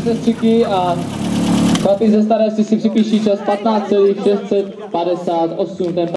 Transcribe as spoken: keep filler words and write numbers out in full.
sestřiky a chlapi ze staré si si připíší čas patnáct celých šest set padesát osm.